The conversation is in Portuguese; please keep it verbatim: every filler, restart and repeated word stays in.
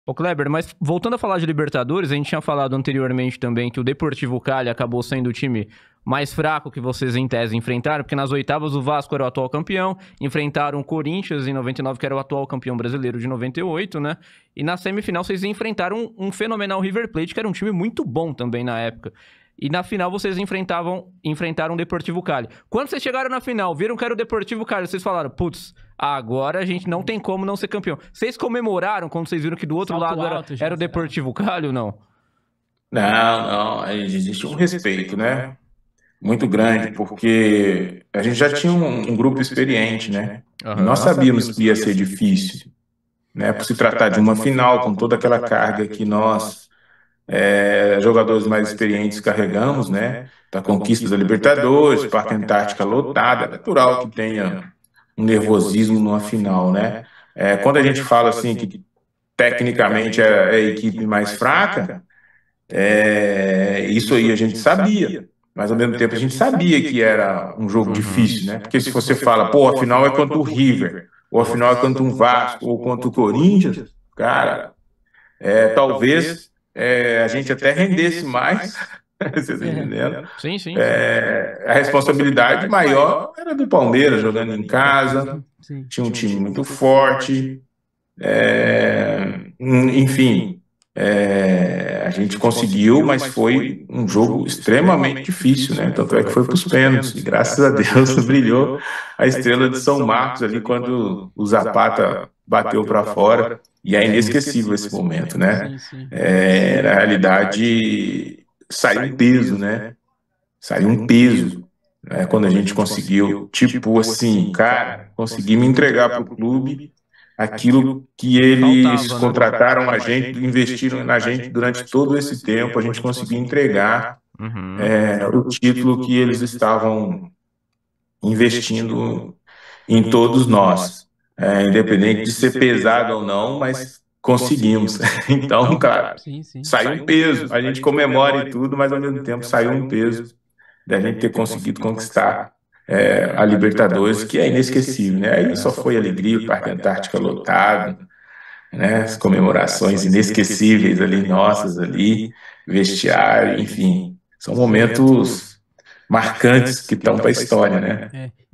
Ô Kleber, mas voltando a falar de Libertadores, a gente tinha falado anteriormente também que o Deportivo Cali acabou sendo o time mais fraco que vocês em tese enfrentaram, porque nas oitavas o Vasco era o atual campeão, enfrentaram o Corinthians em noventa e nove, que era o atual campeão brasileiro de noventa e oito, né? E na semifinal vocês enfrentaram um, um fenomenal River Plate, que era um time muito bom também na época. E na final vocês enfrentavam, enfrentaram o Deportivo Cali. Quando vocês chegaram na final, viram que era o Deportivo Cali, vocês falaram, putz, agora a gente não tem como não ser campeão. Vocês comemoraram quando vocês viram que do outro Salto lado era, alto, já, era o será? Deportivo Cali ou não? Não, não, aí existe um respeito, né? Muito grande, porque a gente já tinha um, um grupo experiente, né? E nós Aham. sabíamos que ia ser difícil, né? Por se tratar de uma final, com toda aquela carga que nós, é, jogadores mais experientes, carregamos, né? Da conquista da Libertadores, Parque Antártica lotada, é natural que tenha um nervosismo numa final, né? É, quando a gente fala assim que tecnicamente é é a equipe mais fraca, é, isso aí a gente sabia, mas ao mesmo tempo a gente sabia que era um jogo Uhum. difícil, né? Porque se você fala, pô, a final é contra o River, ou a final é contra um Vasco, ou contra o Corinthians, cara, é, talvez é, a gente até rendesse mais, vocês estão entendendo? Sim, sim, sim. É, a responsabilidade maior era do Palmeiras, jogando em casa, Sim. tinha um time muito forte, é, enfim, é, a gente conseguiu, mas foi um jogo extremamente difícil, né? Tanto é que foi para os pênaltis, e graças a Deus brilhou a estrela de São Marcos ali quando o Zapata bateu para fora, e é inesquecível esse momento, né? Sim, sim. É, na realidade, saiu um peso, né? Saiu um peso, né? Quando a gente conseguiu, tipo assim, cara, consegui me entregar para o clube aquilo que Que eles faltava, né? contrataram a gente, investiram na gente durante todo esse tempo, a gente conseguiu entregar Uhum. é, o título que eles estavam investindo em todos nós, é, independente de ser pesado ou não, mas conseguimos. Então, cara, Sim, sim. saiu um peso, a gente comemora e tudo, mas ao mesmo tempo saiu um peso da gente ter conseguido conquistar é, a Libertadores, que é inesquecível, né? Aí só foi alegria, o Parque Antártica lotado, né? As comemorações inesquecíveis ali, nossas ali, vestiário, enfim, são momentos marcantes que estão para a história, né? É.